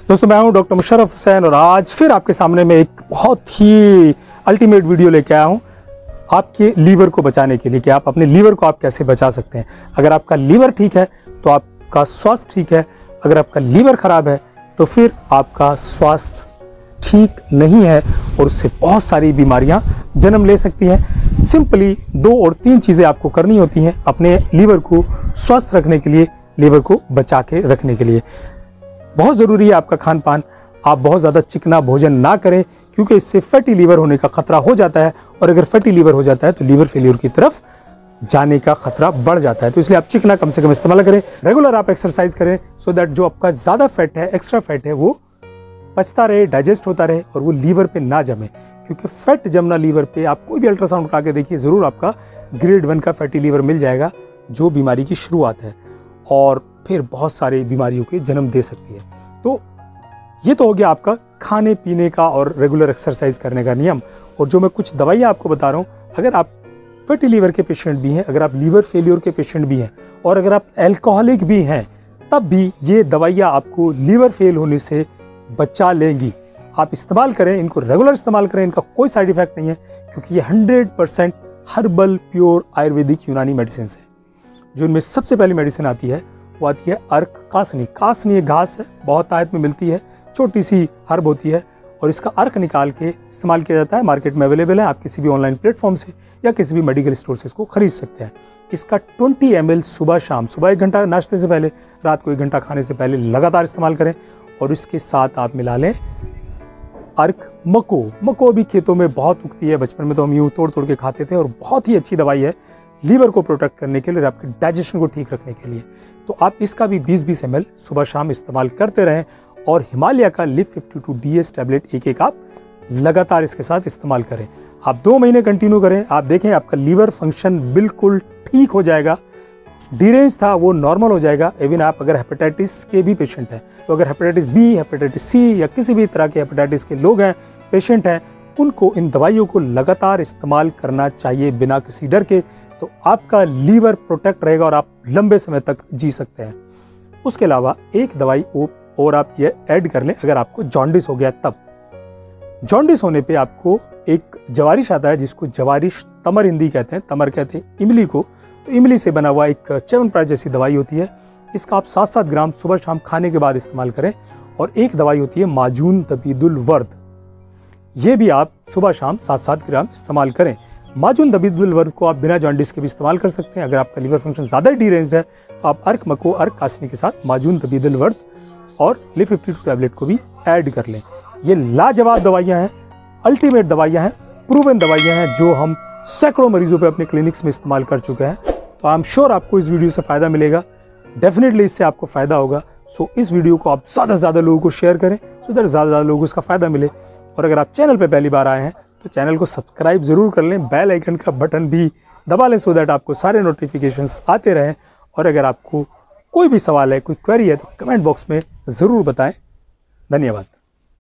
दोस्तों मैं हूं डॉक्टर मुशर्रफ हुसैन और आज फिर आपके सामने मैं एक बहुत ही अल्टीमेट वीडियो लेके आया हूं आपके लीवर को बचाने के लिए कि आप अपने लीवर को आप कैसे बचा सकते हैं। अगर आपका लीवर ठीक है तो आपका स्वास्थ्य ठीक है, अगर आपका लीवर खराब है तो फिर आपका स्वास्थ्य ठीक नहीं है और उससे बहुत सारी बीमारियां जन्म ले सकती हैं। सिंपली 2 और 3 चीज़ें आपको करनी होती हैं अपने लीवर को स्वस्थ रखने के लिए, लीवर को बचा के रखने के लिए। बहुत ज़रूरी है आपका खान पान। आप बहुत ज़्यादा चिकना भोजन ना करें क्योंकि इससे फैटी लीवर होने का खतरा हो जाता है और अगर फैटी लीवर हो जाता है तो लीवर फेलियर की तरफ जाने का खतरा बढ़ जाता है। तो इसलिए आप चिकना कम से कम इस्तेमाल करें। रेगुलर आप एक्सरसाइज करें सो दैट जो आपका ज़्यादा फैट है, एक्स्ट्रा फैट है, वो पचता रहे, डाइजेस्ट होता रहे और वो लीवर पे ना जमे। क्योंकि फैट जमना लीवर पे आप कोई भी अल्ट्रासाउंड करा के देखिए, ज़रूर आपका ग्रेड 1 का फैटी लीवर मिल जाएगा जो बीमारी की शुरुआत है और फिर बहुत सारी बीमारियों के जन्म दे सकती है। तो ये तो हो गया आपका खाने पीने का और रेगुलर एक्सरसाइज करने का नियम। और जो मैं कुछ दवाइयाँ आपको बता रहा हूँ, अगर आप फैटी लीवर के पेशेंट भी हैं, अगर आप लीवर फेलियर के पेशेंट भी हैं और अगर आप एल्कोहलिक भी हैं, तब भी ये दवाइयाँ आपको लीवर फेल होने से बचा लेंगी। आप इस्तेमाल करें, इनको रेगुलर इस्तेमाल करें, इनका कोई साइड इफेक्ट नहीं है क्योंकि ये 100% हर्बल प्योर आयुर्वेदिक यूनानी मेडिसिन है। जो इनमें सबसे पहली मेडिसिन आती है वो आती है अर्क कासनी। कासनी एक घास है, बहुत आयत में मिलती है, छोटी सी हर्ब होती है और इसका अर्क निकाल के इस्तेमाल किया जाता है। मार्केट में अवेलेबल है, आप किसी भी ऑनलाइन प्लेटफॉर्म से या किसी भी मेडिकल स्टोर से इसको खरीद सकते हैं। इसका 20 ml सुबह शाम, सुबह 1 घंटा नाश्ते से पहले, रात को 1 घंटा खाने से पहले लगातार इस्तेमाल करें और इसके साथ आप मिला लें अर्क मको। मको भी खेतों में बहुत उगती है, बचपन में तो हम यूँ तोड़ तोड़ के खाते थे और बहुत ही अच्छी दवाई है लीवर को प्रोटेक्ट करने के लिए, आपके डाइजेशन को ठीक रखने के लिए। तो आप इसका भी 20-20 ml सुबह शाम इस्तेमाल करते रहें और हिमालय का लिव 52 DS टैबलेट एक आप लगातार इसके साथ इस्तेमाल करें। आप 2 महीने कंटिन्यू करें, आप देखें आपका लीवर फंक्शन बिल्कुल ठीक हो जाएगा। डिरेंज था वो नॉर्मल हो जाएगा। इवन आप अगर हेपेटाइटिस के भी पेशेंट हैं तो अगर हेपेटाइटिस बी, हेपेटाइटिस सी या किसी भी तरह के हेपेटाइटिस के लोग हैं, पेशेंट हैं, उनको इन दवाइयों को लगातार इस्तेमाल करना चाहिए बिना किसी डर के। तो आपका लीवर प्रोटेक्ट रहेगा और आप लंबे समय तक जी सकते हैं। उसके अलावा एक दवाई और आप ये ऐड कर लें अगर आपको जॉन्डिस हो गया तब। जॉन्डिस होने पे आपको एक जवारिश आता है जिसको जवारिश तमरिंदी कहते हैं, तमर कहते हैं इमली को। तो इमली से बना हुआ एक च्यवनप्राश जैसी दवाई होती है। इसका आप 7-7 ग्राम सुबह शाम खाने के बाद इस्तेमाल करें। और एक दवाई होती है माजून दबीदुल वर्द, ये भी आप सुबह शाम 7-7 ग्राम इस्तेमाल करें। माजून दबीदुल वर्द को आप बिना जॉन्डिस के भी इस्तेमाल कर सकते हैं। अगर आपका लीवर फंक्शन ज़्यादा डीरेंज्ड है तो आप अर्क मको, अर्क कासनी के साथ माजून दबीदुल वर्द और लिव 52 टैबलेट को भी ऐड कर लें। ये लाजवाब दवाइयाँ हैं, अल्टीमेट दवाइयाँ हैं, प्रूवन दवाइयाँ हैं जो हम सैकड़ों मरीजों पे अपने क्लिनिक्स में इस्तेमाल कर चुके हैं। तो आई एम श्योर आपको इस वीडियो से फ़ायदा मिलेगा, डेफिनेटली इससे आपको फ़ायदा होगा। सो इस वीडियो को आप ज़्यादा से ज़्यादा लोगों को शेयर करें सो दैट ज़्यादा लोगों को इसका फ़ायदा मिले। और अगर आप चैनल पर पहली बार आए हैं तो चैनल को सब्सक्राइब ज़रूर कर लें, बेल आइकन का बटन भी दबा लें सो दैट आपको सारे नोटिफिकेशंस आते रहें। और अगर आपको कोई भी सवाल है, कोई क्वेरी है तो कमेंट बॉक्स में ज़रूर बताएं। धन्यवाद।